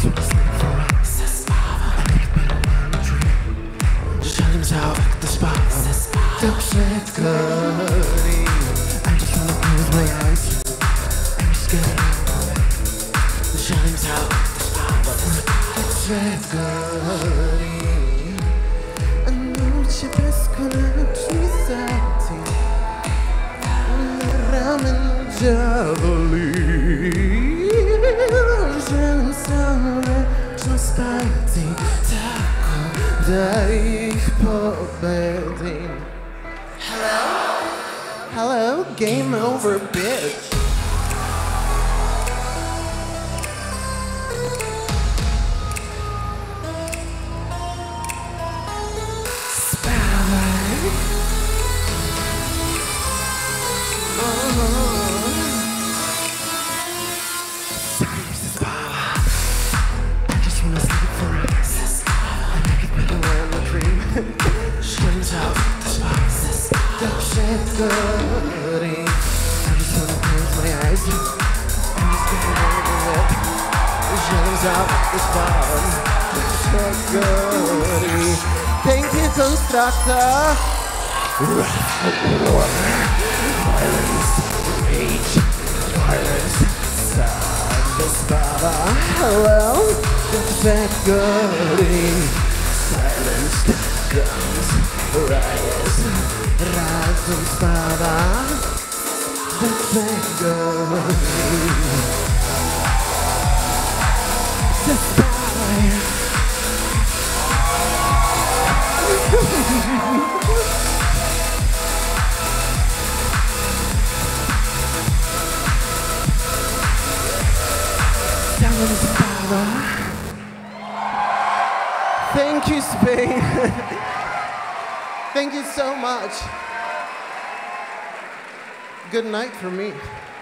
wanna sleep for us. I make it better when I dream. Żalim zawek do spawa. Tak przed I just wanna close my eyes. I'm scared. Żalim zawek do spawa. Tak przed a noche bezkonacznie zati. Ramen diavoli. Żalim samolę czasparty. Tak daj ich pobedi. Hello, game over, bitch. I just wanna sleep for us. I make it better when I dream. Shadows out the spots. Dark shades glory. I just wanna close my eyes. I'm just gonna roll it. Shadows out the spots. Dark shades glory. Thank you, Constructor. Violence, rage, violence, sadness, Baba. Hello, that glory. Silenced guns, riots, rise, Baba. That glory. The fire. Thank you, Spain. Thank you so much. Good night for me.